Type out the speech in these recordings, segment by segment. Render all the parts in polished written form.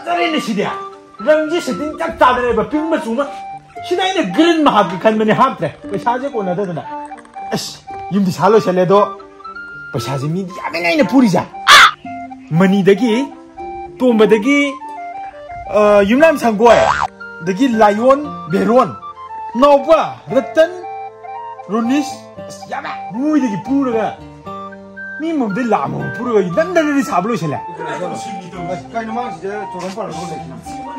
ꯐꯖꯔꯦꯅꯦ ꯁꯤꯗꯤ ꯔꯪꯁꯤ ꯁꯦꯠꯇꯤꯡ ꯆꯞ ꯆꯥꯗꯅꯦꯕ ꯄꯤꯡ ꯃꯆꯨ ꯁꯤꯗ ꯑꯩꯅ ꯒ꯭ꯔꯤꯟ ꯑꯃ ꯍꯥꯞꯀꯦ ꯈꯟꯕꯅꯦ ꯍꯥꯞꯇ꯭ꯔꯦ ꯄꯩꯁꯥꯁꯦ ꯀꯣꯟꯅꯗꯗꯅ ꯑꯁ ꯌꯨꯝꯗꯤ ꯁꯥ ꯂꯣꯏꯁꯜꯂꯦ ꯑꯗꯣ ꯄꯩꯁꯥꯁꯦ ꯃꯤꯗꯤ ꯌꯥꯝꯃꯦꯅ ꯑꯩꯅ ꯄꯨꯔꯤꯁꯦ ꯃꯅꯤꯗꯒꯤ ꯇꯣꯝꯕꯗꯒꯤ ꯌꯨꯝꯅꯥꯝ ꯁꯪꯒꯣꯏ ꯑꯗꯒꯤ ꯂꯥꯏꯌꯣꯟ ꯕꯦꯔꯣꯟ ꯅꯥꯎꯄ ꯔꯇꯟ ꯔꯣꯅꯤꯁ ꯑꯁ ꯌꯥꯝꯃꯦ ꯃꯣꯏꯗꯒꯤ ꯄꯨꯔꯒ ꯃꯤ ꯃꯝꯗꯩ ꯂꯥꯛ ꯑꯃ ꯄꯨꯔꯒ ꯅꯪꯗꯅꯗꯤ ꯁꯥꯕ ꯂꯣꯏꯁꯜꯂꯦ ꯀꯩꯅꯣ ꯃꯥꯡꯁꯤꯗ ꯆꯣꯔꯝ ꯄꯥꯜꯂꯒ ꯂꯩꯁꯤꯅ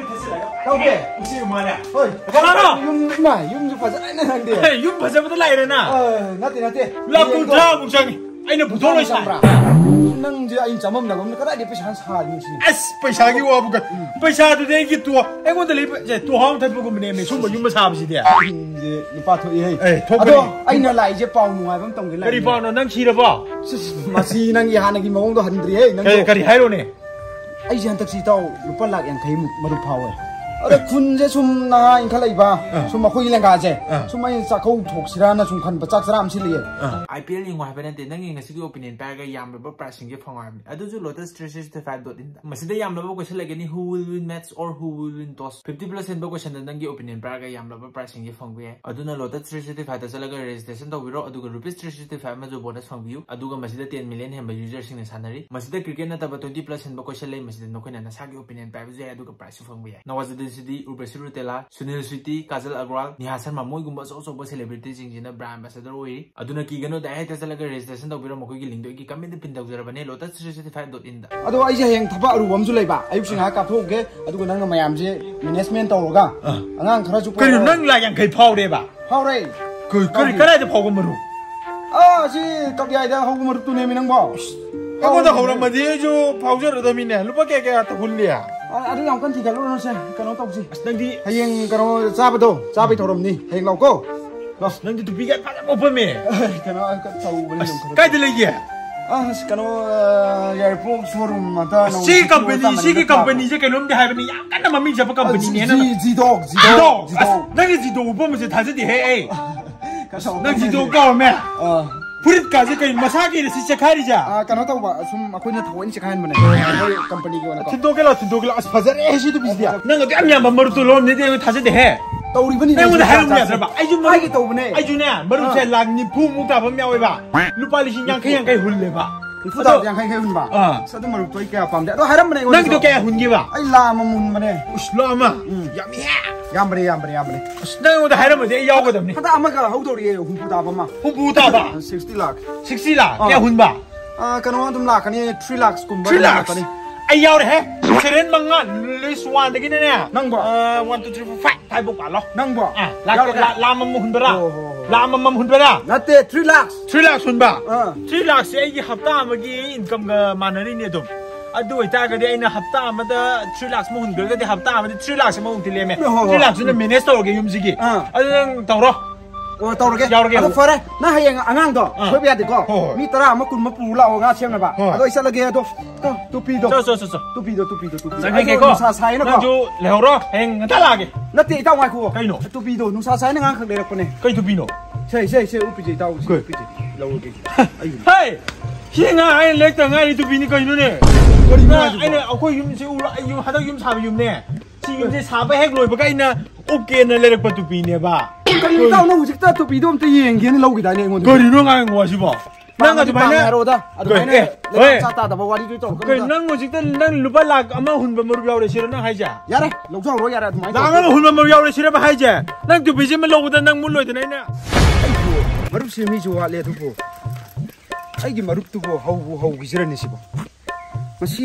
ꯇꯧꯒꯦ ꯎꯆꯦ ꯃꯥꯅꯦ ꯍꯣꯏ ꯀꯅꯥꯅꯣ ꯌꯨꯝꯁꯨ ꯐꯖꯅ ꯈꯪꯗꯦ ꯌꯨꯝ ꯐꯖꯕꯗ ꯂꯥꯛꯏꯔꯦꯅ ꯅꯠꯇꯦ ꯂꯥꯛ 30ꯃꯨꯛ ꯆꯪꯉꯤ ꯑꯩꯅ ꯄꯨꯊꯣꯛ ꯂꯣꯏ ꯁꯥꯕ꯭ꯔꯥ ꯅꯪꯁꯦ ꯑꯩꯅ ꯆꯃꯝꯅꯕꯝꯅ ꯀꯗꯥꯏꯗꯩ ꯄꯩꯁꯥ ꯁꯥꯔꯤꯅꯣ ꯁꯤ ꯑꯁ ꯄꯩꯁꯥꯒꯤ ꯋꯥꯕꯨ ꯄꯩꯁꯥꯗꯨꯗꯤ ꯑꯩꯒꯤ ꯑꯩꯉꯣꯟꯗ ꯂꯩꯕ ꯇꯣꯍꯥꯎ ꯊꯠꯄꯒꯨꯝꯕꯅꯦꯃꯦ ꯁꯨꯝꯕ ꯌꯨꯝ ꯁꯥꯕꯁꯤꯗꯤ ꯂꯨꯄꯥ ꯊꯣꯛꯏꯍꯦ ꯑꯗꯣ ꯑꯩꯅ ꯂꯥꯛꯏꯁꯦ ꯄꯥꯎ ꯅꯨꯡꯉꯥꯏꯕ ꯑꯃ ꯇꯝꯒꯦ ꯀꯔꯤ ꯄꯥꯎꯅꯣ ꯅꯪ ꯁꯤꯔꯕꯣ ꯃꯁꯤ ꯅꯪꯒꯤ ꯍꯥꯟꯅꯒꯤ ꯃꯑꯣꯡꯗꯣ ꯍꯟꯗ꯭ꯔꯤꯍꯦ ꯅꯪ ꯀꯔꯤ ꯍꯥꯏꯔꯣꯅꯦ ꯑꯩꯁꯦ ꯍꯟꯗꯛꯁꯤ ꯏꯇꯥꯎ ꯂꯨꯄꯥ ꯂꯥꯛ 50 ꯃꯔꯨꯞ ꯐꯥꯎꯋꯦ ꯑꯗ ꯈꯨꯟꯁꯦ ꯁꯨꯝ ꯅꯍꯥ ꯏꯟꯈꯠꯂꯛꯏꯕ ꯁꯨꯝ ꯑꯩꯈꯣꯏꯒꯤ ꯂꯦꯡꯒꯥꯁꯦ ꯁꯨꯝ ꯑꯩ ꯆꯥꯛꯀꯧ ꯊꯣꯛꯁꯤꯔꯥꯅ ꯁꯨꯝ ꯈꯟꯕ ꯆꯥꯛ ꯆꯔꯥ ꯑꯃ ꯁꯤꯜꯂꯤꯌꯦ IPL ꯌꯦꯡꯉꯣ ꯍꯥꯏꯕ ꯅꯠꯇꯦ ꯅꯪꯒꯤ ꯉꯁꯤꯒꯤ ꯑꯣꯄꯤꯅꯤꯌꯟ ꯄꯥꯏꯔꯒ ꯌꯥꯝꯂꯕ ꯄ꯭ꯔꯥꯏꯁꯤꯡꯁꯦ ꯐꯪꯉꯣ ꯍꯥꯏꯕꯅꯤ ꯑꯗꯨꯁꯨ ꯂꯣꯇꯁ 365.in ꯃꯁꯤꯗ ꯌꯥꯝꯂꯕ ꯀꯣꯏꯁꯟ ꯂꯩꯒꯅꯤ ꯍꯨ ꯋꯤꯜ ꯋꯤꯟ ꯃꯦꯠꯆ ꯑꯣꯔ ꯍꯨ ꯋꯤल विन टॉस 50+ ꯍꯦꯟꯕ ꯀꯣꯏꯁꯟꯗ ꯅꯪꯒꯤ ꯑꯣꯄꯤꯅꯤꯌꯟ ꯄꯥꯏꯔꯒ ꯌꯥꯝꯂꯕ ꯄ꯭ꯔꯥꯏꯁꯤꯡꯁꯦ ꯐꯪꯕ ꯌꯥꯏ ꯑꯗꯨꯅ ꯂꯣꯇꯁ 365ꯗ ꯆꯠꯂꯒ ꯔꯦꯖꯤꯁꯇ꯭ꯔꯦꯁꯟ ꯇꯧꯕꯤꯔꯣ ꯑꯗꯨꯒ ꯔꯨꯄꯤꯁ 365 ꯑꯃꯁꯨ ꯕꯣꯅꯁ ꯐꯪꯕꯤꯌꯨ ꯑꯗꯨꯒ ꯃꯁꯤꯗ 10 ꯃꯤꯂꯤꯌꯟ ꯍꯦꯟꯕ ꯌꯨꯖꯔꯁꯤꯡꯅ ꯁꯥꯟꯅꯔꯤ ꯃꯁꯤꯗ ꯀ꯭रिꯀꯦꯠ ꯅꯠꯇꯕ 20+ ꯍꯦꯟꯕ ꯀꯣꯏꯁꯟ ꯂꯩ ꯃꯁꯤꯗ ꯅꯈꯣꯏꯅ ꯅꯁꯥꯒꯤ ꯑꯣꯄꯤꯅꯤꯌꯟ ꯄꯥꯏꯕꯁꯨ ꯌꯥꯏ ꯑꯗꯨꯒ ꯄ꯭ꯔꯥꯏꯁꯁꯨ ꯐꯪꯕ ꯌꯥꯏ ꯅꯋꯥꯖꯨꯗꯤꯟ ꯎꯔꯕꯁꯤ ꯔꯨꯇꯦꯂꯥ ꯁꯨꯅꯤꯜ ꯁ꯭ꯋꯤꯇꯤ ꯀꯥꯖꯜ ꯑꯒ꯭ꯔꯋꯥꯜ ꯅꯤꯍꯥ ꯁꯔꯃ ꯃꯣꯏꯒꯨꯝꯕ ꯑꯆꯧ ꯁꯦꯂꯦꯕ꯭रिꯇꯤꯁꯤꯡꯁꯤꯅ ꯕ꯭ꯔꯥꯟ ꯑꯦꯝꯕꯦꯁꯦꯗꯔ ꯑꯣꯏꯔꯤ ꯑꯗꯨꯅ ꯀꯤꯒꯅꯨ ꯗꯥꯏꯔꯦꯛꯇ ꯆꯠꯂꯒ ꯔꯦꯖꯤꯁꯇ꯭ꯔꯦꯁꯟ ꯇꯧꯕꯤꯔꯣ ꯃꯈꯣꯏꯒꯤ ꯂꯤꯡꯗꯣ ꯑꯩꯒꯤ ꯀꯃꯦꯟꯇ ꯄꯤꯟ ꯇꯧꯖꯔꯕꯅꯦ lotus365.in ꯗ ꯑꯗꯣ ꯑꯩꯁꯦ ꯍꯌꯦꯡ ꯊꯕꯛ ꯑꯔꯨꯕ ꯑꯃꯁꯨ ꯂꯩꯕ ꯑꯌꯨꯛꯁꯤ ꯉꯥꯏꯍꯥꯛ ꯀꯥꯞꯊꯣꯛꯎꯒꯦ ꯑꯗꯨꯒ ꯅꯪꯅ ꯃꯌꯥꯝꯁꯦ ꯃꯦꯅꯦꯖꯃꯦꯟ ꯇꯧꯔꯒ ꯑꯉꯥꯡ ꯈꯔꯁꯨ ꯀꯩꯅꯣ ꯅꯪ ꯂꯥꯛ 50 ꯐꯥꯎꯔꯦꯕ ꯐꯥꯎꯔꯦ ꯀꯗꯥꯏꯗ ꯐꯥꯎꯕ ꯃꯔꯨ ꯁꯤ ꯀꯞꯌꯥꯏꯗ ꯍꯧꯕ ꯃꯔꯨꯞꯇꯨꯅꯦꯃꯤ ꯅꯪꯕꯣ ꯑꯩꯉꯣꯟꯗ ꯍꯧꯔꯝꯃꯗꯤ ꯑꯩꯁꯨ ꯐꯥꯎꯖꯔꯗꯕꯅꯤꯅꯦ ꯂꯨꯄꯥ ꯀꯌꯥ ꯇꯧꯍꯜꯂꯤ ꯑꯗꯨ ꯌꯥꯝ ꯀꯟ ꯊꯤꯒꯠꯂꯨꯔꯅꯨꯁꯦ ꯀꯩꯅꯣ ꯇꯧꯁꯤ ꯑꯁ ꯅꯪꯗꯤ ꯍꯌꯦꯡ ꯀꯩꯅꯣ ꯆꯥꯕꯩ ꯊꯧꯔꯝꯅꯤ ꯍꯌꯦꯡ ꯂꯥꯛꯀꯣ ꯅꯪꯗꯤ ꯇꯨꯄꯤꯒ ꯐꯖꯅ ꯎꯞꯄꯝꯃꯦ ꯀꯩꯅꯣ ꯇꯧꯕꯅꯤ ꯀꯥꯏꯗ ꯂꯩꯒꯦ ꯀꯩꯅꯣ ꯌꯥꯏꯔꯤꯄꯣꯛ ꯁꯣꯔꯨꯝ ꯑꯇ ꯁꯤꯒꯤ ꯀꯝꯄꯅꯤꯁꯦ ꯀꯩꯅꯣꯝꯗꯤ ꯍꯥꯏꯕꯅꯤ ꯌꯥꯝ ꯀꯟꯅ ꯃꯃꯤꯡ ꯆꯠꯄ ꯀꯝꯄꯅꯤꯅꯦ ꯖꯤꯗꯣꯛ ꯅꯪꯒꯤ ꯖꯤꯗꯣ ꯎꯞꯄꯝꯕꯁꯦ ꯊꯥꯖꯗꯦꯍꯦ ꯑꯩ ꯅꯪ ꯖꯤꯗꯣ ꯀꯥꯎꯔꯝꯃꯦ ꯐꯨꯔꯤꯠꯀꯥꯁꯦ ꯀꯩ ꯃꯁꯥꯒꯤ ꯁꯤ ꯆꯦꯈꯥꯏꯔꯤꯁꯦ ꯀꯩꯅꯣ ꯇꯧꯕ ꯁꯨꯝ ꯑꯩꯈꯣꯏꯅ ꯊꯑꯣꯏꯅ ꯆꯦꯈꯥꯏꯍꯟꯕꯅꯦ ꯀꯝꯄꯅꯤꯒꯤ ꯑꯣꯏꯅ ꯊꯤꯟꯗꯣꯛꯀꯦ ꯑꯁ ꯐꯖꯔꯦ ꯁꯤ ꯇꯨꯄꯤꯁꯤꯗꯤ ꯅꯪ ꯑꯗꯨ ꯌꯥꯝꯕ ꯃꯔꯨꯞꯇꯣ ꯂꯣꯟꯗꯗꯤ ꯑꯩ ꯊꯥꯖꯗꯦꯍꯦ तौरीबनी ꯑꯩꯉꯣꯟꯗ ꯍꯥꯏꯔꯝꯕ ꯌꯥꯗ꯭ꯔꯕ ꯑꯩꯁꯨ ꯃꯥꯒꯤ ꯇꯧꯕꯅꯦ ꯑꯩꯁꯨꯅꯦ ꯃꯔꯨꯞꯁꯦ ꯂꯥꯛ 90 ꯇꯥꯕ ꯑꯃ ꯌꯥꯎꯋꯦꯕ ꯂꯨꯄꯥ 50 ꯍꯨꯜꯂꯦꯕ ꯏꯐꯨꯗ ꯌꯥꯡꯈꯩ ꯍꯨꯟꯕ ꯑꯗꯨ ꯃꯔꯨꯞꯇꯣ ꯑꯩ ꯀꯌꯥ ꯄꯥꯝꯗꯦ ꯑꯗꯣ ꯍꯥꯏꯔꯝꯕꯅꯦ ꯅꯪꯗꯣ ꯀꯌꯥ ꯍꯨꯟꯒꯦꯕ ꯑꯩ ꯂꯥꯛ ꯑꯃ ꯃꯨꯟꯕꯅꯦ ꯎꯁ ꯂꯥꯛ ꯑꯃ ꯌꯥꯝꯃꯤꯍꯦ ꯌꯥꯝꯕꯅꯦ ꯑꯁ ꯅꯪꯉꯣꯟꯗ ꯍꯥꯏꯔꯝꯃꯗꯤ ꯑꯩ ꯌꯥꯎꯒꯗꯕꯅꯤ ꯍꯟꯗꯛ ꯑꯃꯒ ꯍꯧꯗꯧꯔꯤꯌꯦ ꯍꯨꯝꯐꯨ ꯇꯥꯕ ꯑꯃ 60 ꯂꯥꯛ 60 ꯂꯥꯛ ꯀꯌꯥ ꯍꯨꯟꯕ ꯀꯩꯅꯣ ꯑꯗꯨꯝ ꯂꯥꯛꯀꯅꯤ 3 ꯂꯥꯛ ꯀꯨꯝꯕ 3 ꯂꯥꯛꯀꯅꯤ ꯑꯩ ꯌꯥꯎꯔꯦꯍꯦ ꯁꯦꯔꯦꯟ ꯃꯉꯥ ꯂꯤꯁ 1 ꯗꯒꯤꯅꯦ ꯅꯪꯕꯣ 1 2 3 4 5 5 ꯕꯨꯛ ꯄꯥꯜꯂꯣ ꯅꯪꯕꯣ ꯂꯥꯛ ꯑꯃ ꯍꯨꯟꯕꯔꯥ ꯂꯥꯛ ꯑꯃ ꯍꯨꯟꯕꯔꯥ ꯅꯠꯇꯦ 3 ꯂꯥꯛ ꯍꯨꯟꯕ 3 ꯂꯥꯛꯁꯦ ꯑꯩꯒꯤ ꯍꯞꯇꯥ ꯑꯃꯒꯤ ꯏꯟꯀꯝꯒ ꯃꯥꯟꯅꯔꯤꯅꯦ ꯑꯗꯨꯝ ꯑꯗꯨ ꯑꯣꯏꯇꯥꯔꯒꯗꯤ ꯑꯩꯅ ꯍꯞꯇꯥ ꯑꯃꯗ 3 ꯂꯥꯛ ꯑꯃ ꯍꯨꯟꯈ꯭ꯔꯒꯗꯤ ꯍꯞꯇꯥ ꯑꯃꯗ 3 ꯂꯥꯛ ꯑꯃ ꯍꯨꯟꯇꯤꯂꯦꯃꯦ 3 ꯂꯥꯛꯁꯨꯅ ꯃꯦꯅꯦꯖ ꯇꯧꯔꯒꯦ ꯌꯨꯝꯁꯤꯒꯤ ꯑꯗꯨ ꯅꯪ ꯇꯧꯔꯣ तौरगे अदो फरे ना हयेंग अंगांग दो सोबे यादे को मी तरा अमा कुन मपु लाओ nga सेमनबा अदो इसलगे अदो टुपी दो टुपी संगे को नुसा साइ न को जो लेहरो हेंग ngata lage नते इताव ngai को कइनो टुपी दो नुसा साइ न nga खक लेरकने कइ टुपी नो से उपी जे ताव उपी जे लौगे हाय हिंगा आइ लेक त ngai टुपी नि कइनो ने आइने अखोय युम से उरा युम हदक युम साबे युम ने सी युम से साबे हेक लोय बका इना ओके न लेरक टुपी ने बा कहीं ताऊ ना हुजिक ता टुपी दो हमते येंगे ने लौगी दाने ngod करिनो ngai ngwasibo nang adu bana roda adu bana le chata da bawari gi to kai nang hujiक ता nang lupa lak ama hunba maru yaure sira nang haija yare lौजाव रो यारे adumai lak ama hunba maru yaure sira ba haija nang टुपी जे me lobda nang mun loidana ina marup se mi jo le tu bo ai gi marup tu bo hau gi sira ni sibo masi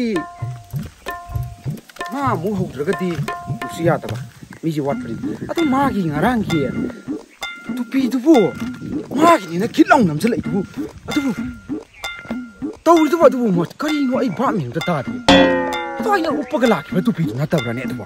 ma mu hau dragati usiya ta ba mi ji wat pri atu ma gi ngarang gi टुपी दुबो मागी ने खिलाउ नमसे लै दुबो अदुबो तौर दुबो दुबो म करिनो आई बा मिन त तादे तो आई उपगा लाखिबा टुपी दु नतब्राने अदुबो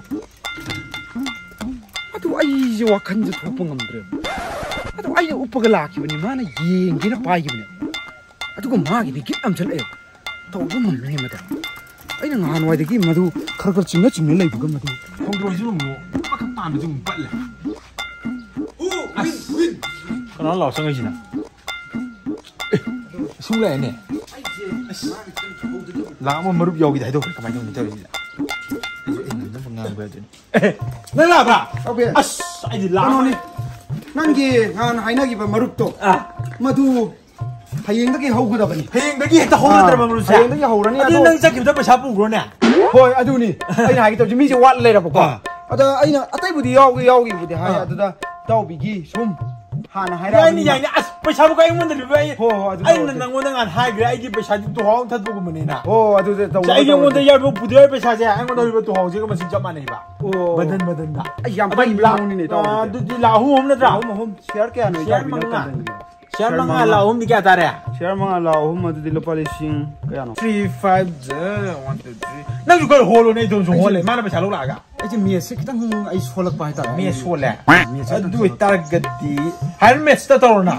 अदु आई जे वाखन जे थोप ngमद्रे अदु आई उपगा लाखिबनि माना येंगिना पाइगिबने अदुगो मागी नि गित नमसे लै तौबो मनने मदा अइना ngan वाइ दगी मदु खरखर चिंगने लैबुगा मदु खौद्रोजु मो पखम ताम जु पटले कौन लाओ संग इसी ना सुन ले ने लाम मरुप योगी दाई दो कमाई दो नितर 난 라봐. 오케이. 아씨, 아니 라. 아니, 난게 난 하이나기바 마룹도. 마두 하이행덕이 하우거다버니. 하이행덕이 했다 하우거다버니 모르지. 하이행덕이 하우라니. 아니 난 자기보다 뭐 샤프 그러네. 호이 아두니. 아이나 하기 또 미지 왓레라고. 아다 아이나 아따이부디 야오기부디 하야 아두다 따오비기 좀. 하나 하이라. 아니 아스 पैसाबो गाय मोन दे बाय हो आइना नंगो नंग आन हाइग्रे आइगी पैसा दि तो हाउ थात बगु मनेना हो आदु दे तो आइगे मोन दे याबो बुदे पैसा जे आंगो दो तो हाउ जे को मसिन जमा नै बा बदन ना आई याम बाई लाउनी ने तो दु दि लाहु हम न द्रा हम शेयर के आनो शेयर मंगा लाहु नि क्या तारे शेयर मंगा लाहु मदु दि लोपा लिसिंग कयानो 350 1 2 3 नंग को होलो नै दोन सो होले माना पैसा लो लागा ऐसे मेसे खितंग आई सोलक पाइ ता मे सोले दु टारगेट हायर मैच ता तोरना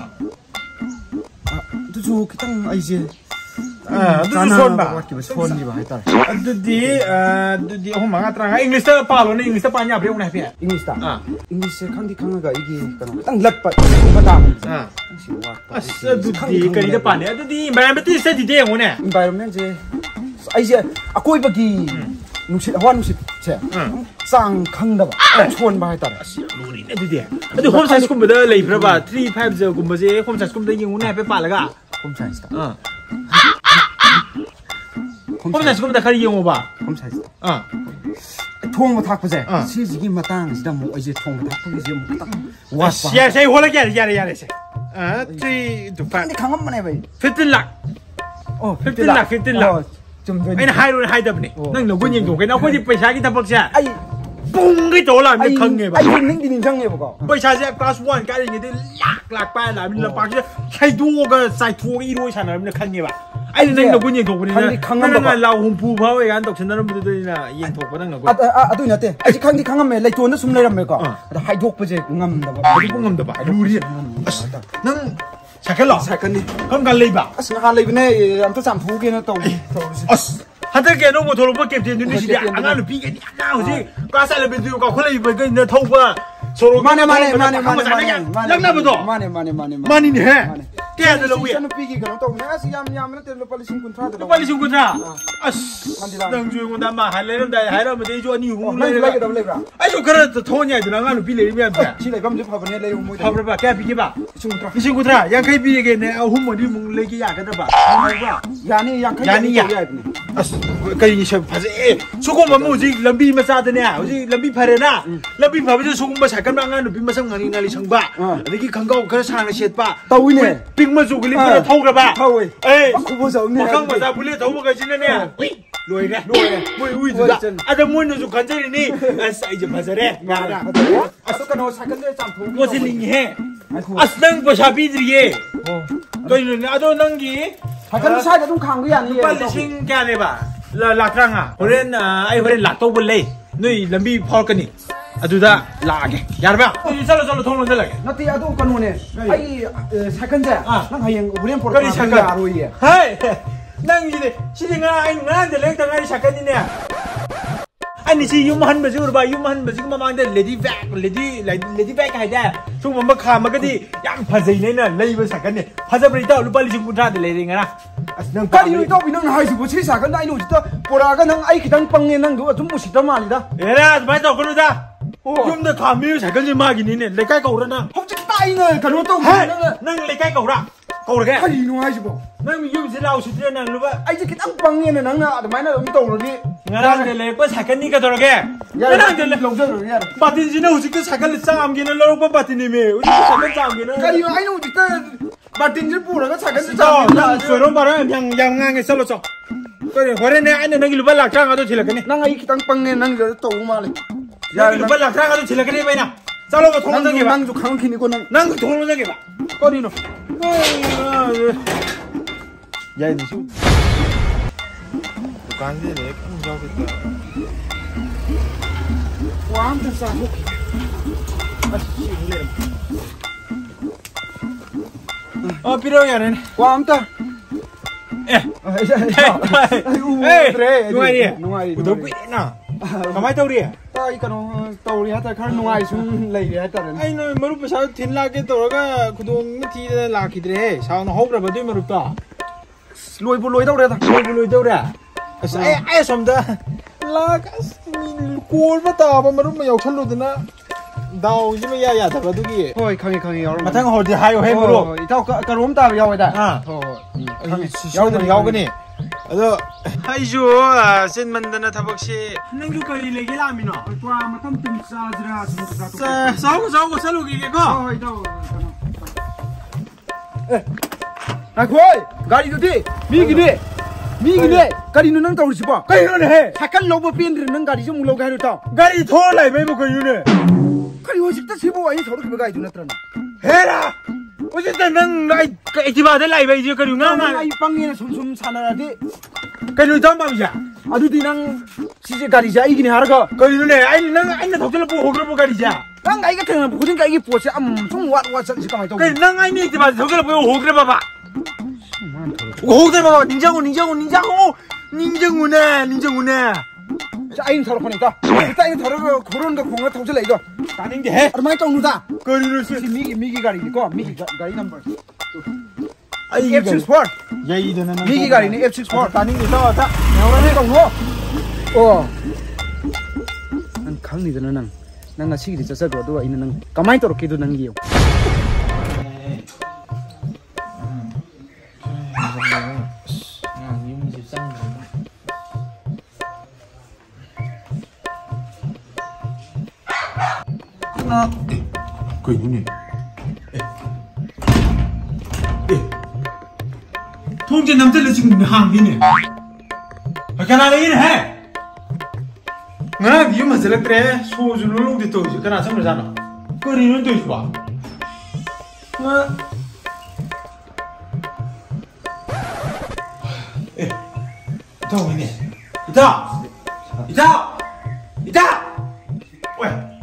दुजु खितंग आइजे दुजु सोन बा सोन बा हाइता दुदि हम मांगा ट्रांगा इंग्लिश ता पालो ने इंग्लिश ता पा냐 ब्रे उना पे इंग्लिश ता इंग्लिश से खंदी खंगा इगी कनो खितंग लटपा बता अस दुदि करी दा पाने दुदि एनवायरनमेंट से दिदे होने एनवायरनमेंट जे आइजे अकोय बगी नुसित हवा नुसित से चांग खंगदबा छोन बा हाइता लुरिने दुदि अदु होम साइंस कुमबदा लेब्रबा 350 कुमबजे होम साइंस कुमदा यंगुने पे पालगा होम साइंस ता होम साइंस कुमदा खरि यंगोबा होम साइंस थोंग थाकपजे सिजिगी मतंग सिदा मु अजे थोंग थाकपजे जे मु ता वास या से होला यारे से 3 to 5 नि खंगम मने भाई 15 लाख ओ 15 लाख अꯩꯅ ꯍꯥꯏꯔꯣꯏ ꯍꯥꯏꯗꯕꯅꯤ ꯅꯪ ꯂꯧꯒꯨꯟ ꯌꯦꯡꯊꯣꯛꯀꯦ ꯅꯈꯣꯏꯗꯤ ꯄꯩꯁꯥꯒꯤ ꯊꯕꯛꯁꯦ ꯑꯩ ꯄꯨꯡꯒꯩ ꯇꯧꯔ ꯂꯥꯛꯑꯕꯅꯤ ꯈꯪꯉꯦꯕ ꯑꯩ ꯅꯤꯡꯁꯪꯉꯦꯕꯀꯣ ꯄꯩꯁꯥꯁꯦ ꯀ꯭ꯂꯥꯁ 1 ꯀꯥꯔꯤꯉꯩꯗ ꯂꯥꯛ ꯄꯥꯏꯔ ꯂꯥꯛꯑꯕꯅꯤ ꯂꯝꯄꯥꯛꯁꯤꯗ ꯍꯩꯗꯣꯛꯑꯒ ꯆꯥꯏꯊꯣꯛꯑꯒ ꯏꯔꯣꯏ ꯁꯥꯟꯅꯔꯕꯅꯤꯅ ꯈꯪꯉꯦꯕ ꯑꯩꯅ ꯅꯪ ꯂꯧꯒꯨꯟ ꯌꯦꯡꯊꯣꯛꯄꯅꯤꯅ ꯅꯪꯅ ꯂꯥꯎ ꯍꯨꯝꯐꯨ ꯐꯥꯎꯋꯦ ꯀꯥꯏꯅ ꯇꯧꯁꯟꯅꯔꯝꯕꯗꯨꯗ ꯌꯦꯡꯊꯣꯛꯄ ꯅꯪ ꯂꯧꯒꯨꯟ ꯑꯗꯨ ꯅꯠꯇꯦ ꯑꯩꯁꯦ ꯈꯪꯗꯤ ꯈꯪꯉꯝꯃꯦ ꯂꯩꯇꯣꯟꯗ ꯁꯨꯝ ꯂꯩꯔꯝꯃꯦꯀꯣ ꯑꯗ ꯍꯥꯏꯗꯣꯛꯄꯁꯦ ꯉꯝꯗꯕ ꯍꯥꯏꯗꯣꯛꯄ ꯉꯝꯗꯕ ꯂꯨꯔꯤ ꯑꯁ ꯅꯪ 사이클 사이클니 그럼 갈 레이바 아스 갈 레이브네 아무튼 참 보게는 또 아스 하들게 너무 돌아볼 캡틴 눈이 시대 안 가는 비게니 안 나오지 가살레 비디오가 콜레이브 그 통과 서로 마네 양나부터 마니니 해 깨야들로 위에 저는 비기 그럼 또 내가서 얌얌을 때로 빨리 신군트라 빨리 신군트라 아스 당주고 나마 할래는다 하라면 되죠 아니 레이브라 아주 그래도 돈이 아주 나가는 빌레이면 돼 지레 감지 파버네 레이브 뭐 파버봐 깨 비기봐 신군트라 양kai 비게네 아ሁ머리 뭉 레기 야가다봐 야니 양kai 야니 아스 그리니 셔 파제 소금 뭐지 람비 마사드네 혹시 람비 파레나 람비 파버지 소금 뭐 잠깐 망한 비 마상 나리 나리 상바 어디 강가고 그래 사는 셋바 따위네 빅마 조글리 그래 타오그라바 타오이 에이 그거서 없네 강 마사 불레 타오가 지네네 로이네 뭐 우이다 아다 뭐는 좀 간절이니 아스 이제 바자래 나라 아스카노 사건들 참 보고 뭐슬링이 해 아스 능 버샤비드리에 그이는 아도 능기 사건 사이가 좀 강게 아니에요 빨리 신기하네 봐 라트랑아 호렌 아이 호렌 라토 볼래 너희 람비 펄거니 아두다 라게 야르바 살로 통로 들라게 나티 아도 까노네 아이 사건제 난 하영 우리는 보러 거리 사건 아로이에 하이 난 이제 시딩아 아이 나한테 랭당아리 사건이네 아니 지 유만 버지고 봐 유만 버지고 마망데 레디백 하이다 좀 뭔가 가마가디 양 파제이네나 레이버 사건네 파자브리다 루팔리 징군타데 레링아나 능 까리는 또 비는 하이스 뭐 세사 간 나이노 진짜 보라가 능 아이 기당 빵에 능도 좀 무시다 말이다 에라 맞아 그러다 좀더 가미를 사건지 마기니네 레까이 거우라나 혹시 따이는 그런 또 능 레까이 거우라 거우라게 까리노 하이스 뭐 능 유지 라우시드레 능 루바 아이 기당 빵에는 능 아드마이나 좀 떠오르니 나랑 레빠 사건니가 더러게 나랑 레 롱저로 야 바틴지는 우지그 사건을 싸움기는 러고 바틴님이 우지 사건 싸움기는 까리노 아이노 진짜 바틴지 보라가 사건을 싸움기는 저런 말은 그냥 양양에 썰어서 그래 거래네 안에 너기 루바 락장아도 질러가네 난 아이 기당 빵에 능 또 말해 야 루바 락장아도 질러가네 바이나 쌀로가 통원장이 봐 낭주 강키니고 난 통원장이 봐 거리노 야 이제 दुकान दे जाओ कितना वाम तो साहब पिरो यार वाम तो 누가리 우도 꾸이나 가만히 떠오리 따이 까노 떠오리 하다 칼 누가이 숨 레이 하다는 아이 너 머루 pesa 틴라게 떠가 구동 티에 라키드레 사우나 호브라 버드 머루다 lùi đâu ra ta lùi đâu ra ai som da 라가스 골마 따바 마룸 야우철로드나 다오지 마 야다가 두기 ꯍꯣꯏ ꯈꯪꯉꯦ ꯈꯪꯉꯦ ꯌꯥꯎꯔꯝ 마탕 호디 하요 해브로 이따 그럼 따 야와다 ꯈꯪꯉꯦ 야우는 야우거니 ꯑꯗꯣ ꯑꯩꯁꯨ ꯆꯤꯟ ꯃꯟꯗꯅ ꯊꯕꯛꯁꯤ ꯅꯪꯁꯨ ꯀꯔꯤ ꯂꯩꯒꯦ ꯂꯥꯛꯑꯝꯃꯤꯅꯣ ꯀ꯭ꯋꯥ ꯃꯇꯝ ꯇꯤꯝ ꯆꯥꯖꯤꯔꯥ ꯆꯥꯎꯒ ꯆꯠꯂꯨꯈꯤꯒꯦꯀꯣ ꯍꯣꯏ ꯏꯇꯥꯎ ꯉꯥꯏꯈꯣꯏ ꯒꯥꯔꯤꯗꯨꯗꯤ 미기네 가리는 넌 떠오르지 봐. 가리는 해. 잠깐 로버 삐엔드는 가리 좀 물러가 해도 가리 돌아이 매고 가리는. 가리 어식다 세보 아니 저렇게 배가 이두나 뜨나. 해라. 어쨌든 넌 나이 에티바데 라이브 이제 가리나 나. 이 빵에 숨숨 사나라데. 가리 담밤이야. 아두디 난 시제 가리자 이기네 하라가. 가리는 해. 아니 난 덕들 보고 그러고 가리자. 난 나이가 되는 보니까 이게 보세 좀 왓왓 잠깐만 또. 그래 난 아니 에티바데 덕들 보고 그래 봐봐. 호들 봐봐 닌자구네 자 아인 서로 보니까 일단 이 서로 그런 거 공을 통질래 이거 나는 게 해. 얼마나 똥누다 거리를 쓰 미기 가리니까 미기 가리 넘버 아이 F64 야 이제는 미기 가리네 F64 나는 게 나왔다 나오네 똥누 난 강리드는 난 시기리 쩌쩌고 너 이는 난 가만히 떨어게도 난기요 거의 눈이 통제 남자를 지금 항기네 하나는 해 나 비우면 그래 소주를 놓게 또 그나 선물잖아 거리는 또 있어 봐 이네 이다 왜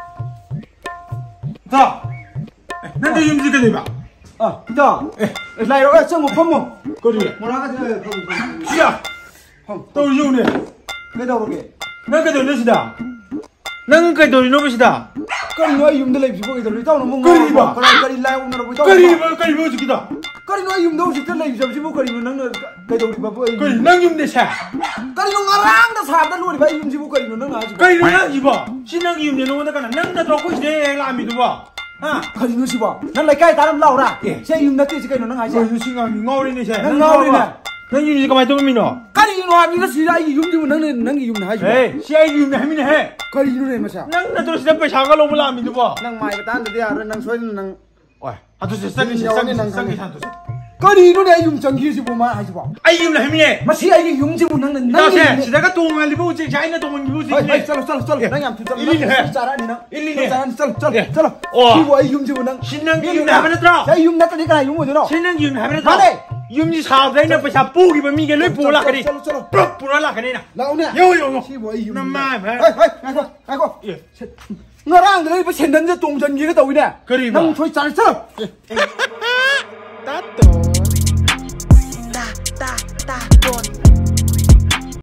자, nanti yum juga deh, Pak. 이다. 라이로 좀 펌모. 거리래. 뭐라가 돼? 야, 또 yum 네. 내가 보게. 내가 더 넣으시다. 내가 더 넣으시다. 거리 너 yum들 래 비보게 들 이따 너무 거리 봐. 거리 라이 오늘 보이다. 거리 뭐 죽이다. 거리 너 yum 너 식들 래 비보 거리 너는 내가 우리 바보. 거리 난 yum 내샤. 거리 너 나랑 다 사다 우리 바 yum 비보 거리 너는 아주. 거리 난 이봐. 신랑 yum 내 놓는다 가나 난 들어고 있네 라미도 봐. 거리 너 시봐. 난 라이까이 다른 라우라. 제 yum 나 떼지 거리 너는 아주. 거리 신랑 ngaw리네 샤. 난 ngaw리네. 난 yum 이거 많이 도미노. 거리 너 아미가 시라 이 yum 비보 너는 yum 나 하지. 에이, 시아이 yum 하미네 해. 거리 너네 마사. 난 들어시다 빠 샤가 로블 라미도 봐. 난 마이 바탄데 야르 난 소이는 난 와, 아주 세상이 산도. 거리 너네 yum 정기지 보마 하지 봐. 아이 yum 하미네. 마시 아이 yum 지부 너는 다시 시다가 동을 리보지 자이나 동을 리보지. 아이 쩔어 난 얌투 쩔어. 일리네. 잘하니나. 일리네. 쩔어. 와. 이거 아이 yum 지부 난. 신랑 yum 하면 들어. 자 yum 나까지 가나 yum 뭐죠? 신랑 yum 하면 들어. 하네. yum 사업자이나 pesa 뿌기 뭐 미게 를 보라 그리. 쩔어. 뿌라 그리나. 나오네. 요. 이거 아이 yum. 남마. 아이고. 예. 너랑 그래 뭐 챈는데 동전기가 떠오네. 그리 난 저기 잘 쩔어. 따또.